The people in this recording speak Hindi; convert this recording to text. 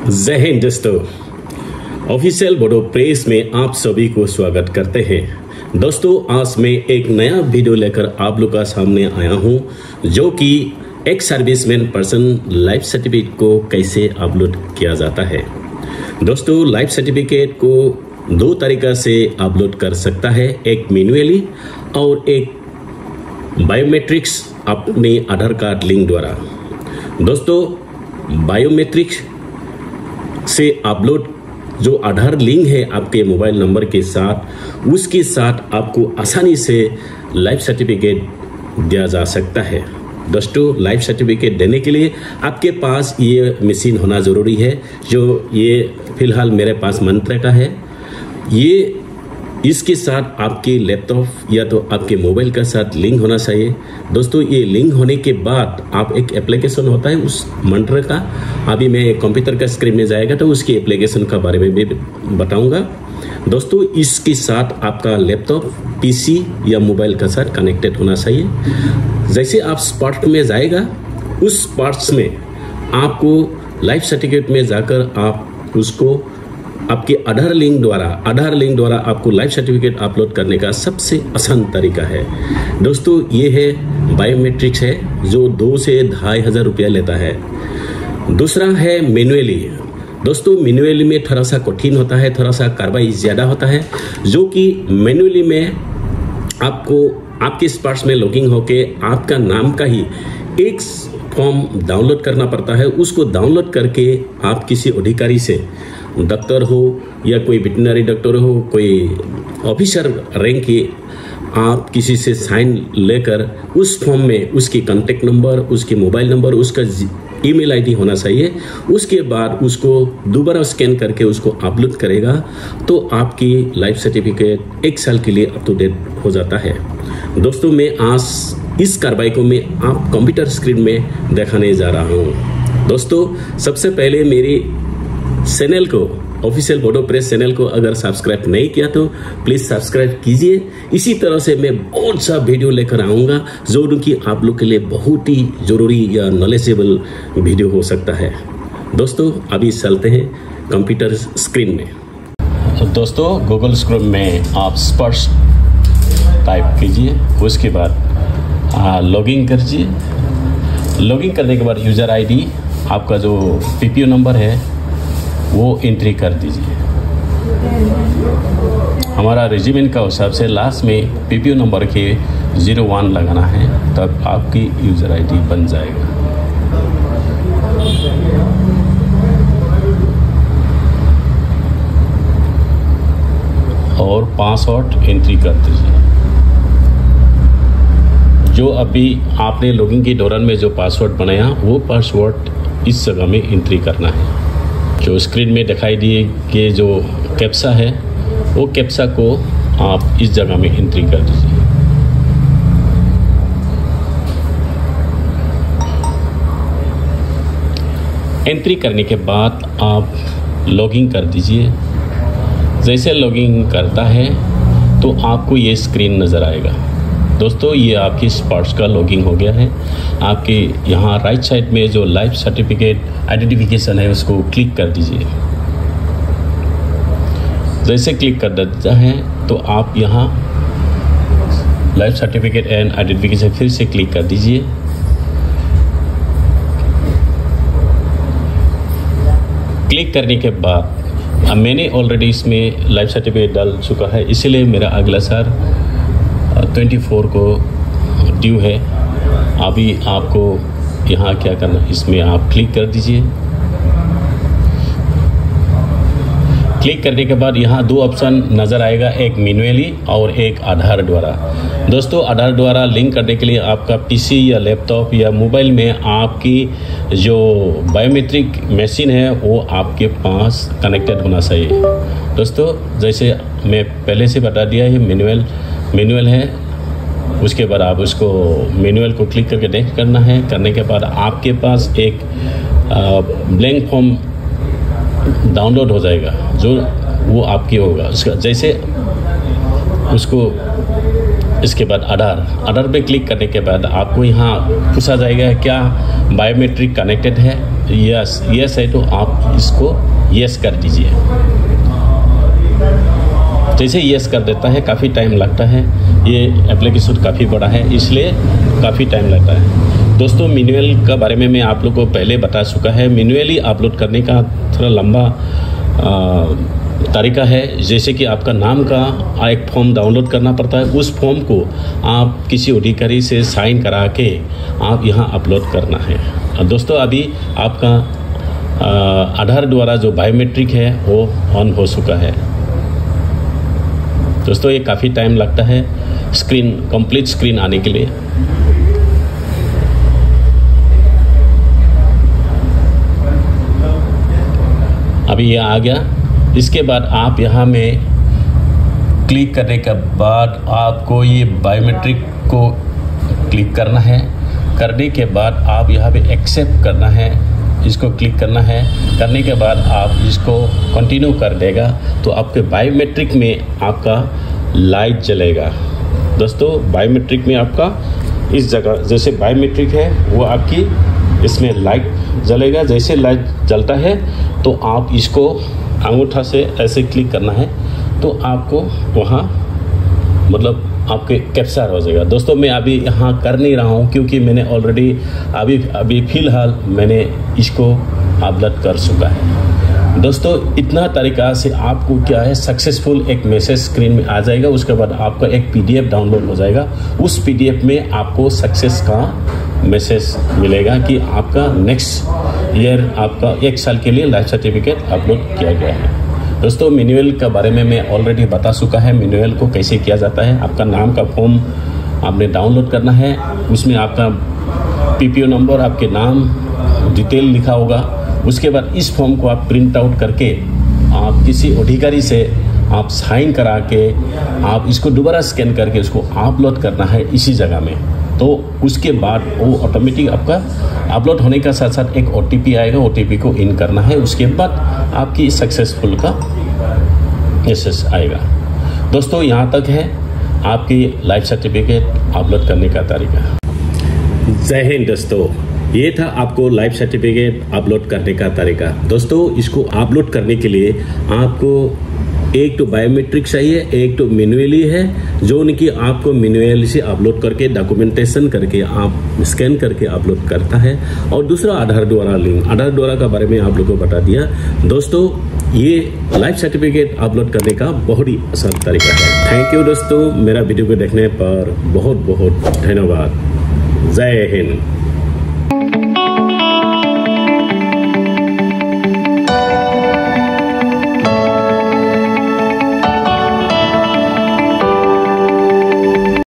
जय हिंद दोस्तों, ऑफिशियल बोडो प्रेस में आप सभी को स्वागत करते हैं। दोस्तों, आज मैं एक नया वीडियो लेकर आप लोग का सामने आया हूं, जो कि एक सर्विसमैन पर्सन लाइफ सर्टिफिकेट को कैसे अपलोड किया जाता है। दोस्तों, लाइफ सर्टिफिकेट को दो तरीका से अपलोड कर सकता है, एक मैन्युअली और एक बायोमेट्रिक्स अपने आधार कार्ड लिंक द्वारा। दोस्तों, बायोमेट्रिक्स से अपलोड जो आधार लिंक है आपके मोबाइल नंबर के साथ, उसके साथ आपको आसानी से लाइफ सर्टिफिकेट दिया जा सकता है। दोस्तों, लाइफ सर्टिफिकेट देने के लिए आपके पास ये मशीन होना ज़रूरी है, जो ये फिलहाल मेरे पास मंत्रा का है। ये इसके साथ आपके लैपटॉप या तो आपके मोबाइल का साथ लिंक होना चाहिए। दोस्तों, ये लिंक होने के बाद आप एक एप्लीकेशन होता है उस मंत्र का, अभी मैं कंप्यूटर का स्क्रीन में जाएगा तो उसकी एप्लीकेशन का बारे में भी बताऊंगा। दोस्तों, इसके साथ आपका लैपटॉप, पीसी या मोबाइल का साथ कनेक्टेड होना चाहिए। जैसे आप स्पॉट में जाएगा, उस स्पॉट्स में आपको लाइफ सर्टिफिकेट में जाकर आप उसको आपके आधार लिंक द्वारा आपको लाइफ सर्टिफिकेट अपलोड करने का सबसे आसान तरीका है। दोस्तों, ये है बायोमेट्रिक्स है, जो 2 से 2,500 रुपया लेता है। दूसरा है मैन्युअली। दोस्तों, मैन्युअली में थोड़ा सा कठिन होता है, थोड़ा सा कार्रवाई ज़्यादा होता है, जो कि मैन्युअली में आपको आपके स्पॉट्स में लॉगिन होके आपका नाम का ही एक फॉर्म डाउनलोड करना पड़ता है। उसको डाउनलोड करके आप किसी अधिकारी से, डॉक्टर हो या कोई वेटनरी डॉक्टर हो, कोई ऑफिसर रैंक की, आप किसी से साइन लेकर उस फॉर्म में उसकी कॉन्टेक्ट नंबर, उसके मोबाइल नंबर, उसका ईमेल आईडी होना चाहिए। उसके बाद उसको दोबारा स्कैन करके उसको अपलोड करेगा तो आपकी लाइफ सर्टिफिकेट 1 साल के लिए अप टू डेट हो जाता है। दोस्तों, मैं आज इस कार्रवाई को मैं आप कंप्यूटर स्क्रीन में दिखाने जा रहा हूँ। दोस्तों, सबसे पहले मेरी चैनल को, ऑफिशियल बोडो प्रेस चैनल को अगर सब्सक्राइब नहीं किया तो प्लीज़ सब्सक्राइब कीजिए। इसी तरह से मैं बहुत सा वीडियो लेकर आऊँगा, जो कि आप लोग के लिए बहुत ही ज़रूरी या नॉलेजेबल वीडियो हो सकता है। दोस्तों, अभी चलते हैं कंप्यूटर स्क्रीन में। तो दोस्तों, गूगल क्रोम में आप स्पर्श टाइप कीजिए, उसके बाद लॉगिन कीजिए। लॉगिन करने के बाद यूज़र आईडी, आपका जो पीपीओ नंबर है वो एंट्री कर दीजिए। हमारा रेजिमेंट का हिसाब से लास्ट में पीपीओ नंबर के 01 लगाना है, तब आपकी यूज़र आईडी बन जाएगा। और पासवर्ड एंट्री कर दीजिए। जो अभी आपने लॉगिन के दौरान में जो पासवर्ड बनाया, वो पासवर्ड इस जगह में एंट्री करना है। जो स्क्रीन में दिखाई दिए कि जो कैप्सा है, वो कैप्सा को आप इस जगह में एंट्री कर दीजिए। एंट्री करने के बाद आप लॉगिन कर दीजिए। जैसे लॉगिन करता है तो आपको ये स्क्रीन नज़र आएगा। दोस्तों, ये आपकी स्पॉट्स का लॉगिन हो गया है। आपके यहाँ राइट साइड में जो लाइफ सर्टिफिकेट आइडेंटिफिकेशन है, उसको क्लिक कर दीजिए। जैसे क्लिक कर देता है तो आप यहाँ लाइफ सर्टिफिकेट एंड आइडेंटिफिकेशन फिर से क्लिक कर दीजिए। क्लिक करने के बाद मैंने ऑलरेडी इसमें लाइफ सर्टिफिकेट डाल चुका है, इसलिए मेरा अगला सर 24 को ड्यू है। अभी आपको यहाँ क्या करना, इसमें आप क्लिक कर दीजिए। क्लिक करने के बाद यहाँ 2 ऑप्शन नज़र आएगा, एक मैन्युअली और एक आधार द्वारा। दोस्तों, आधार द्वारा लिंक करने के लिए आपका पीसी या लैपटॉप या मोबाइल में आपकी जो बायोमेट्रिक मशीन है वो आपके पास कनेक्टेड होना चाहिए। दोस्तों, जैसे मैं पहले से बता दिया है, मैनुअल है। उसके बाद आप उसको मैनुअल को क्लिक करके नेक्स्ट करना है। करने के बाद आपके पास एक ब्लैंक फॉर्म डाउनलोड हो जाएगा, जो वो आपकी होगा। उसका जैसे उसको इसके बाद आधार पे क्लिक करने के बाद आपको यहाँ पूछा जाएगा क्या बायोमेट्रिक कनेक्टेड है। यस है तो आप इसको यस कर दीजिए। जैसे यस कर देता है काफ़ी टाइम लगता है, ये एप्लीकेशन काफ़ी बड़ा है इसलिए काफ़ी टाइम लगता है। दोस्तों मैनुअल का बारे में मैं आप लोग को पहले बता चुका है। मैनुअली अपलोड करने का थोड़ा लंबा तरीका है। जैसे कि आपका नाम का एक फॉर्म डाउनलोड करना पड़ता है, उस फॉर्म को आप किसी अधिकारी से साइन करा के आप यहाँ अपलोड करना है। दोस्तों अभी आपका आधार द्वारा जो बायोमेट्रिक है वो ऑन हो चुका है। दोस्तों ये काफ़ी टाइम लगता है स्क्रीन कंप्लीट स्क्रीन आने के लिए। अभी ये आ गया। इसके बाद आप यहाँ में क्लिक करने के बाद आपको ये बायोमेट्रिक को क्लिक करना है। करने के बाद आप यहाँ पे एक्सेप्ट करना है, इसको क्लिक करना है। करने के बाद आप इसको कंटिन्यू कर देगा तो आपके बायोमेट्रिक में आपका लाइट जलेगा। दोस्तों बायोमेट्रिक में आपका इस जगह जैसे बायोमेट्रिक है वो आपकी इसमें लाइट जलेगा। जैसे लाइट जलता है तो आप इसको अंगूठा से ऐसे क्लिक करना है तो आपको वहाँ मतलब आपके कैप्चर हो जाएगा। दोस्तों मैं अभी यहाँ कर नहीं रहा हूँ क्योंकि मैंने ऑलरेडी अभी फ़िलहाल मैंने इसको अपलोड कर चुका है। दोस्तों इतना तरीका से आपको क्या है सक्सेसफुल एक मैसेज स्क्रीन में आ जाएगा। उसके बाद आपका एक PDF डाउनलोड हो जाएगा। उस PDF में आपको सक्सेस का मैसेज मिलेगा कि आपका नेक्स्ट ईयर आपका 1 साल के लिए लाइफ सर्टिफिकेट अपलोड किया गया है। दोस्तों मैनुअल के बारे में मैं ऑलरेडी बता चुका है, मैनुअल को कैसे किया जाता है। आपका नाम का फॉर्म आपने डाउनलोड करना है, उसमें आपका PPO नंबर, आपके नाम डिटेल लिखा होगा। उसके बाद इस फॉर्म को आप प्रिंट आउट करके आप किसी अधिकारी से आप साइन करा के आप इसको दोबारा स्कैन करके उसको अपलोड करना है इसी जगह में। तो उसके बाद वो ऑटोमेटिक आपका अपलोड होने का साथ साथ एक OTP आएगा, OTP को इन करना है। उसके बाद आपकी सक्सेसफुल का मैसेज आएगा। दोस्तों यहाँ तक है आपकी लाइफ सर्टिफिकेट अपलोड करने का तरीका। जय हिंद दोस्तों, ये था आपको लाइफ सर्टिफिकेट अपलोड करने का तरीका। दोस्तों इसको अपलोड करने के लिए आपको एक तो बायोमेट्रिक चाहिए, एक तो मैनुअली है जो कि आपको मैनुअली से अपलोड करके डॉक्यूमेंटेशन करके आप स्कैन करके अपलोड करता है, और दूसरा आधार द्वारा लिंक। आधार द्वारा का बारे में आप लोगों को बता दिया। दोस्तों ये लाइफ सर्टिफिकेट अपलोड करने का बहुत ही आसान तरीका है। थैंक यू दोस्तों, मेरा वीडियो को देखने पर बहुत बहुत धन्यवाद। जय हिंद।